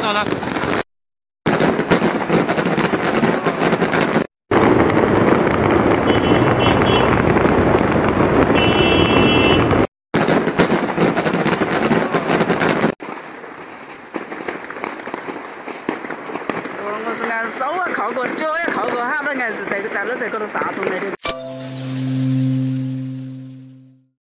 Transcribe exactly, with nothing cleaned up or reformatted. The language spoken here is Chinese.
到了。 我是按手啊靠过，脚也靠过，哈，都硬是这个在那这个头杀中的。